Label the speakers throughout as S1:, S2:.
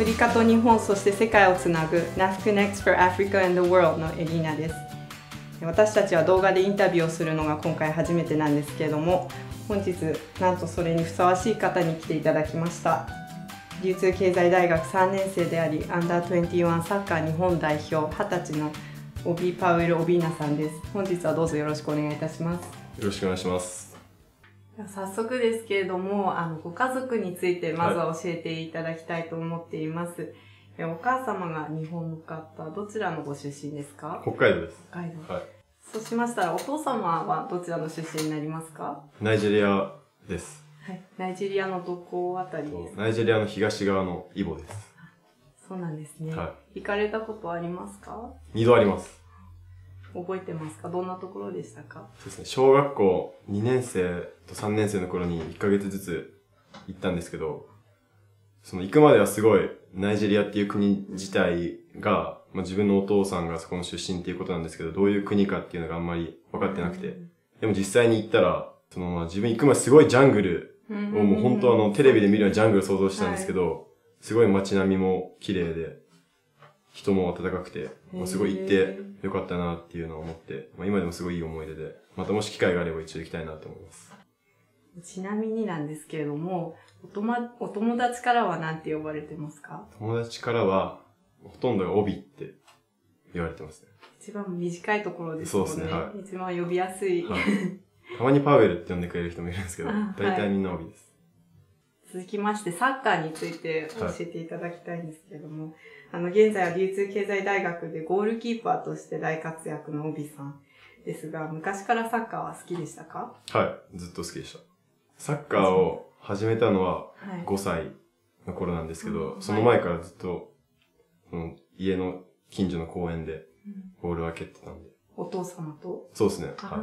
S1: フリカと日本、そして世界をつなぐ NAF Connects for Africa and the World のエリーナです。私たちは動画でインタビューをするのが今回初めてなんですけれども、本日なんとそれにふさわしい方に来ていただきました。流通経済大学3年生であり、アンダー21サッカー日本代表20歳のオビー・パウエル・オビーナさんです。本日はどうぞよろしくお願いいたします。
S2: よろしくお願いします。
S1: 早速ですけれども、ご家族についてまずは教えていただきたいと思っています。お母様が日本の方、どちらのご出身ですか？
S2: 北海道です。
S1: 北海道。
S2: はい。
S1: そうしましたら、お父様はどちらの出身になりますか？
S2: ナイジェリアです。
S1: はい。ナイジェリアのどこあたりですか？
S2: ナイジェリアの東側のイボです。
S1: そうなんですね。
S2: は
S1: 行かれたことありますか
S2: い。2度あります。
S1: 覚えてますか？どんなところでしたか？
S2: そうですね。小学校2年生と3年生の頃に1ヶ月ずつ行ったんですけど、その行くまではすごいナイジェリアっていう国自体が、自分のお父さんがそこの出身っていうことなんですけど、どういう国かっていうのがあんまり分かってなくて。でも実際に行ったら、自分行くまですごいジャングルをもう本当テレビで見るようなジャングルを想像してたんですけど、すごい街並みも綺麗で、人も温かくて、すごい行ってよかったなっていうのを思って、今でもすごいいい思い出で、またもし機会があれば一度行きたいなと思います。
S1: ちなみになんですけれども、お友達からは何て呼ばれてますか？
S2: 友達からは、ほとんどがオビって言われてますね。
S1: 一番短いところですもんね。
S2: そうですね、はい。
S1: 一番呼びやすい。
S2: はい、たまにパウエルって呼んでくれる人もいるんですけど、大体みんなオビです。
S1: 続きまして、サッカーについて教えていただきたいんですけれども、現在は流通経済大学でゴールキーパーとして大活躍のオビさんですが、昔からサッカーは好きでしたか？
S2: はい、ずっと好きでした。サッカーを始めたのは5歳の頃なんですけど、その前からずっと、家の近所の公園でボールを蹴ってたんで。
S1: お父様と？
S2: そうですね。はい。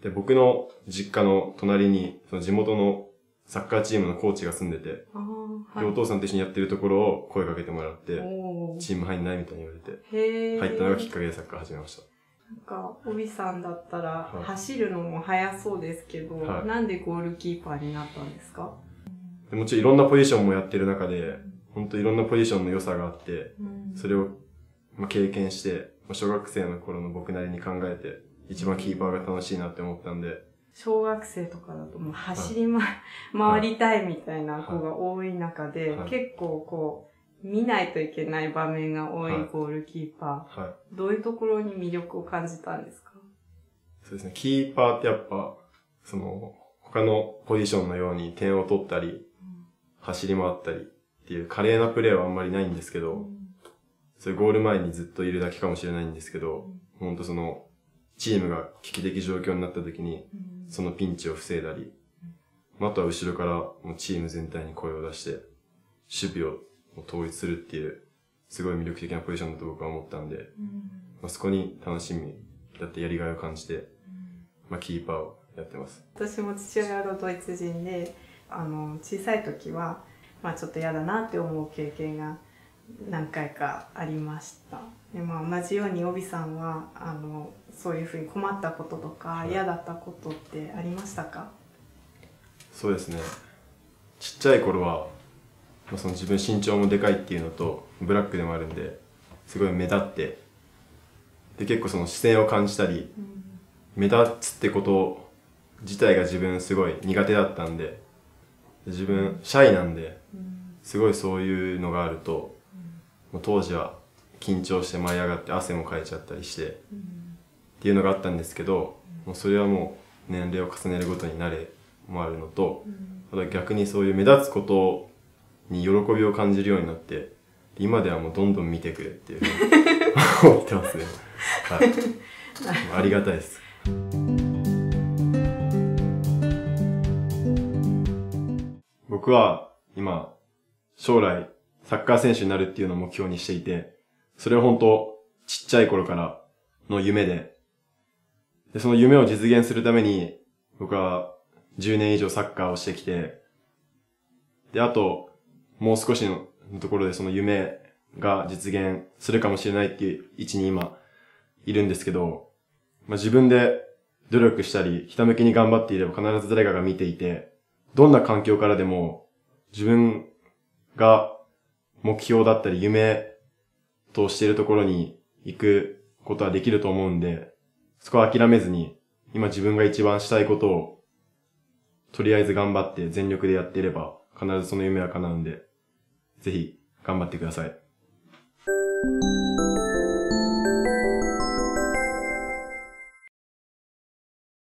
S2: で、僕の実家の隣に、地元のサッカーチームのコーチが住んでて、で、お父さんと一緒にやってるところを声かけてもらって、チーム入んないみたいに言われて、入ったのがきっかけでサッカー始めました。
S1: オビさんだったら、走るのも速そうですけど、なんでゴールキーパーになったんですか？
S2: もちろんいろんなポジションもやってる中で、本当いろんなポジションの良さがあって、それを経験して、小学生の頃の僕なりに考えて、一番キーパーが楽しいなって思ったんで。
S1: 小学生とかだともう走り回りたいみたいな子が多い中で、結構見ないといけない場面が多いゴールキーパー。どういうところに魅力を感じたんですか？
S2: そうですね。キーパーってやっぱ、他のポジションのように点を取ったり、走り回ったりっていう華麗なプレーはあんまりないんですけど、そういうゴール前にずっといるだけかもしれないんですけど、本当チームが危機的状況になった時に、そのピンチを防いだり、あとは後ろからもうチーム全体に声を出して、守備を統一するっていう、すごい魅力的なポジションだと僕は思ったんで、そこに楽しみだってやりがいを感じて、キーパーをやってます。
S1: 私も父親がドイツ人で、小さい時は、ちょっと嫌だなって思う経験が何回かありました。で同じようにオビさんは、そういうふうに困ったこととか、嫌だったことってありましたか？
S2: そうですね。ちっちゃい頃は、自分身長もでかいっていうのと、ブラックでもあるんで、すごい目立って、で、結構視線を感じたり、目立つってこと自体が自分すごい苦手だったんで、自分シャイなんで、すごいそういうのがあると、当時は緊張して舞い上がって汗もかいちゃったりして、っていうのがあったんですけど、それはもう年齢を重ねるごとに慣れもあるのと、逆にそういう目立つことに喜びを感じるようになって、今ではもうどんどん見てくれっていうふうに思ってますね。はい。ありがたいです。僕は今、将来サッカー選手になるっていうのを目標にしていて、それは本当ちっちゃい頃からの夢で、その夢を実現するために僕は10年以上サッカーをしてきて、で、あともう少しのところでその夢が実現するかもしれないっていう位置に今いるんですけど、自分で努力したり、ひたむきに頑張っていれば必ず誰かが見ていて、どんな環境からでも自分が目標だったり夢としているところに行くことはできると思うんで、そこは諦めずに、今自分が一番したいことを、とりあえず頑張って全力でやっていれば、必ずその夢は叶うんで、ぜひ頑張ってください。